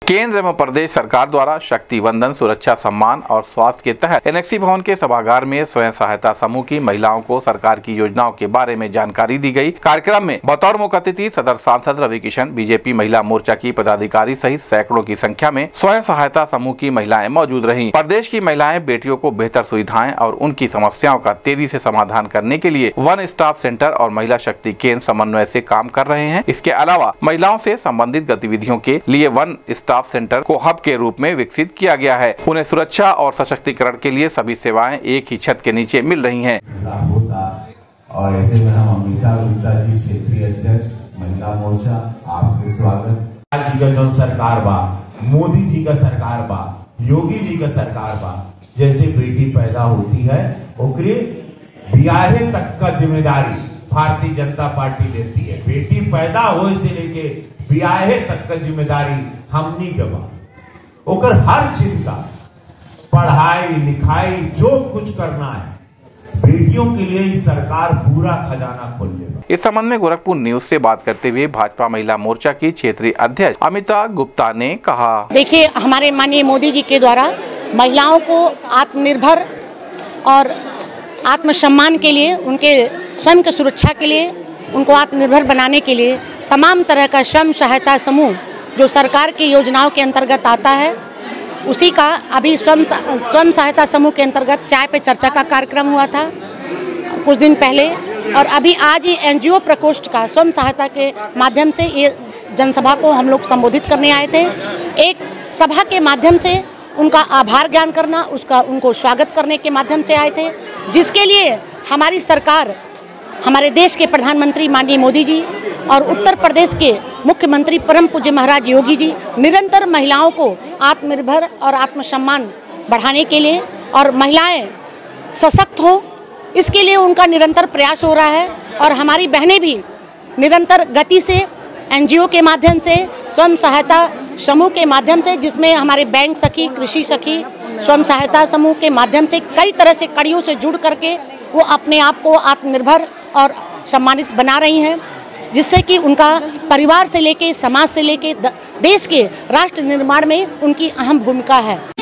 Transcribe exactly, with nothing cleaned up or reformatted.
केंद्र एवं प्रदेश सरकार द्वारा शक्ति वंदन सुरक्षा सम्मान और स्वास्थ्य के तहत एनेक्सी भवन के सभागार में स्वयं सहायता समूह की महिलाओं को सरकार की योजनाओं के बारे में जानकारी दी गई। कार्यक्रम में बतौर मुख्य अतिथि सदर सांसद रवि किशन, बीजेपी महिला मोर्चा की पदाधिकारी सहित सैकड़ों की संख्या में स्वयं सहायता समूह की महिलाएं मौजूद रहीं। प्रदेश की महिलाएं बेटियों को बेहतर सुविधाएं और उनकी समस्याओं का तेजी से समाधान करने के लिए वन स्टॉप सेंटर और महिला शक्ति केंद्र समन्वय से काम कर रहे हैं। इसके अलावा महिलाओं से संबंधित गतिविधियों के लिए वन स्टॉप सेंटर को हब के रूप में विकसित किया गया है। उन्हें सुरक्षा और सशक्तिकरण के लिए सभी सेवाएं एक ही छत के नीचे मिल रही हैं। और ऐसे में हम अमिता गुप्ता जी, क्षेत्रीय अध्यक्ष महिला मोर्चा, आपके स्वागत। जी का जो सरकार बा, मोदी जी का सरकार बा, योगी जी का सरकार बा, जैसे बेटी पैदा होती है ओकरे ब्याहे तक का जिम्मेदारी भारतीय जनता पार्टी लेती है। बेटी पैदा हो से लेके ब्याहे तक का जिम्मेदारी हमनी गवा, ओकर हर चिंता, पढ़ाई लिखाई जो कुछ करना है बेटियों के लिए ही सरकार पूरा खजाना खोल लेगा। इस संबंध में गोरखपुर न्यूज से बात करते हुए भाजपा महिला मोर्चा की क्षेत्रीय अध्यक्ष अमिता गुप्ता ने कहा, देखिए, हमारे माननीय मोदी जी के द्वारा महिलाओं को आत्मनिर्भर और आत्मसम्मान के लिए, उनके स्वयं की सुरक्षा के लिए, उनको आत्मनिर्भर बनाने के लिए तमाम तरह का स्वयं सहायता समूह जो सरकार की योजनाओं के अंतर्गत आता है, उसी का अभी स्वयं स्वयं सहायता समूह के अंतर्गत चाय पे चर्चा का कार्यक्रम हुआ था कुछ दिन पहले, और अभी आज ही एनजीओ प्रकोष्ठ का स्वयं सहायता के माध्यम से ये जनसभा को हम लोग संबोधित करने आए थे। एक सभा के माध्यम से उनका आभार ज्ञान करना, उसका उनको स्वागत करने के माध्यम से आए थे, जिसके लिए हमारी सरकार, हमारे देश के प्रधानमंत्री माननीय मोदी जी और उत्तर प्रदेश के मुख्यमंत्री परम पूज्य महाराज योगी जी निरंतर महिलाओं को आत्मनिर्भर और आत्मसम्मान बढ़ाने के लिए और महिलाएं सशक्त हो, इसके लिए उनका निरंतर प्रयास हो रहा है। और हमारी बहनें भी निरंतर गति से एनजीओ के माध्यम से, स्वयं सहायता समूह के माध्यम से, जिसमें हमारे बैंक सखी, कृषि सखी, स्वयं सहायता समूह के माध्यम से कई तरह से कड़ियों से जुड़ करके वो अपने आप को आत्मनिर्भर और सम्मानित बना रही हैं, जिससे कि उनका परिवार से लेके, समाज से लेके देश के राष्ट्र निर्माण में उनकी अहम भूमिका है।